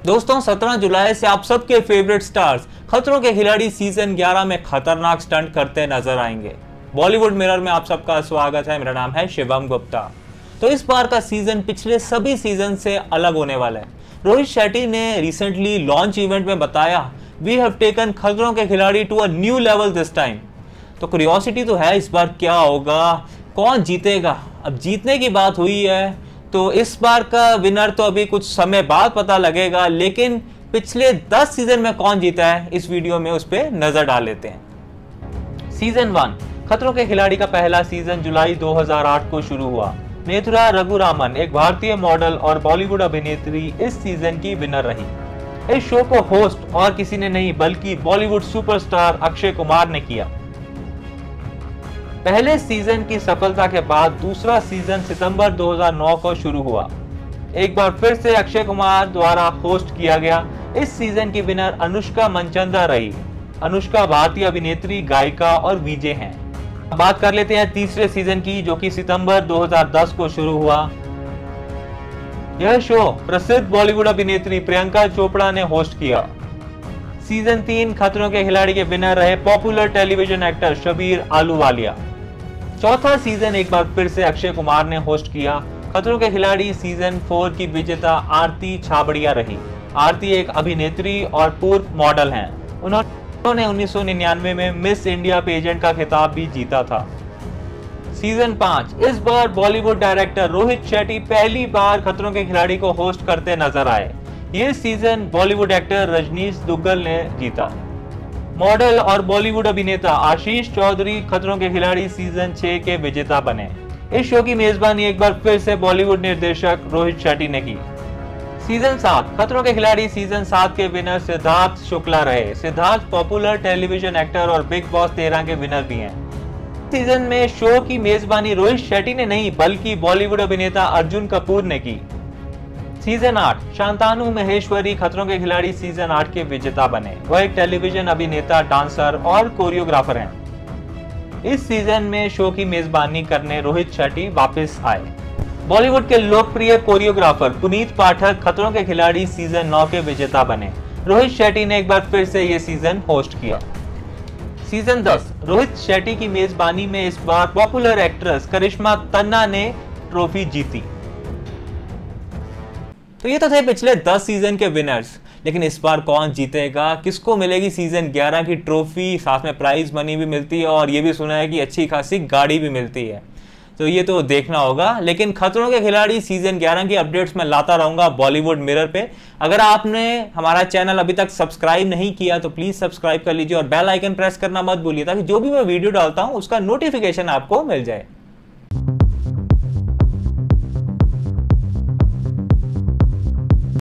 दोस्तों 17 जुलाई से आप सबके फेवरेट स्टार्स खतरों के खिलाड़ी सीजन 11 में खतरनाक स्टंट करते नजर आएंगे। बॉलीवुड मिरर में आप सबका स्वागत है। मेरा नाम है शिवम गुप्ता। तो इस बार का सीजन पिछले सभी सीजन से अलग होने वाला है। रोहित शेट्टी ने रिसेंटली लॉन्च इवेंट में बताया, we have taken Khatron ke Khiladi to a new level this time. तो क्यूरियोसिटी तो है इस बार क्या होगा, कौन जीतेगा। अब जीतने की बात हुई है तो इस बार का विनर तो अभी कुछ समय बाद पता लगेगा, लेकिन पिछले 10 सीजन में कौन जीता है इस वीडियो में उस पर नजर डाल लेते हैं। सीजन 1 खतरों के खिलाड़ी का पहला सीजन जुलाई 2008 को शुरू हुआ। नेथुरा रघुरामन एक भारतीय मॉडल और बॉलीवुड अभिनेत्री इस सीजन की विनर रही। इस शो को होस्ट और किसी ने नहीं बल्कि बॉलीवुड सुपरस्टार अक्षय कुमार ने किया। पहले सीजन की सफलता के बाद दूसरा सीजन सितंबर 2009 को शुरू हुआ। एक बार फिर से अक्षय कुमार द्वारा होस्ट किया गया। इस सीजन की विनर अनुष्का मनचंदा रही। अनुष्का भारतीय अभिनेत्री, गायिका और वीजे हैं। अब बात कर लेते हैं तीसरे सीजन की, जो कि सितंबर 2010 को शुरू हुआ। यह शो प्रसिद्ध बॉलीवुड अभिनेत्री प्रियंका चोपड़ा ने होस्ट किया। सीजन 3 खतरों के खिलाड़ी के विनर रहे popular television actor Shabir Ahluwalia. चौथा सीजन एक बार फिर से अक्षय कुमार ने होस्ट किया। खतरों के खिलाड़ी सीजन 4 की विजेता आरती छाबड़िया रही। आरती एक अभिनेत्री और पूर्व मॉडल हैं। उन्होंने 1999 में मिस इंडिया पेजेंट का खिताब भी जीता था। सीजन 5 इस बार बॉलीवुड डायरेक्टर रोहित शेट्टी पहली बार खतरों के खिलाड़ी को होस्ट करते नजर आए। ये सीजन बॉलीवुड एक्टर रजनीश दुग्गल ने जीता। मॉडल और बॉलीवुड अभिनेता आशीष चौधरी खतरों के खिलाड़ी सीजन 6 के विजेता बने। इस शो की मेजबानी एक बार फिर से बॉलीवुड निर्देशक रोहित शेट्टी ने की। सीजन 7 खतरों के खिलाड़ी सीजन 7 के विनर सिद्धार्थ शुक्ला रहे। सिद्धार्थ पॉपुलर टेलीविजन एक्टर और बिग बॉस 13 के विनर भी हैं। सीजन में शो की मेजबानी रोहित शेट्टी ने नहीं बल्कि बॉलीवुड अभिनेता अर्जुन कपूर ने की। सीजन 8 शांतानु महेश्वरी खतरों के खिलाड़ी सीजन 8 के विजेता बने। वह एक टेलीविजन अभिनेता, डांसर और कोरियोग्राफर हैं। इस सीजन में शो की मेजबानी करने रोहित शेट्टी वापस आए। बॉलीवुड के लोकप्रिय कोरियोग्राफर पुनीत पाठक खतरों के खिलाड़ी सीजन 9 के विजेता बने। रोहित शेट्टी ने एक बार फिर से ये सीजन होस्ट किया। सीजन 10 रोहित शेट्टी की मेजबानी में इस बार पॉपुलर एक्ट्रेस करिश्मा तन्ना ने ट्रॉफी जीती। तो ये तो थे पिछले 10 सीजन के विनर्स, लेकिन इस बार कौन जीतेगा, किसको मिलेगी सीजन 11 की ट्रॉफी, साथ में प्राइज मनी भी मिलती है और ये भी सुना है कि अच्छी खासी गाड़ी भी मिलती है। तो ये तो देखना होगा, लेकिन खतरों के खिलाड़ी सीजन 11 की अपडेट्स मैं लाता रहूंगा बॉलीवुड मिरर पे। अगर आपने हमारा चैनल अभी तक सब्सक्राइब नहीं किया तो प्लीज सब्सक्राइब कर लीजिए और बेल आइकन प्रेस करना मत भूलिए, ताकि जो भी मैं वीडियो डालता हूं उसका नोटिफिकेशन आपको मिल जाए।